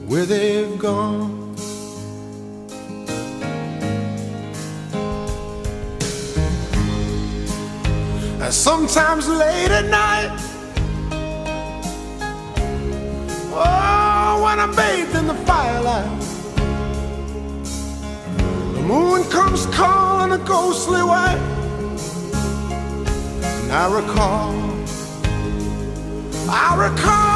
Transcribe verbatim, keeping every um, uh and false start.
where they've gone. And sometimes late at night, oh, when I'm bathed in the firelight, the moon comes calling a ghostly white, and I recall, I recall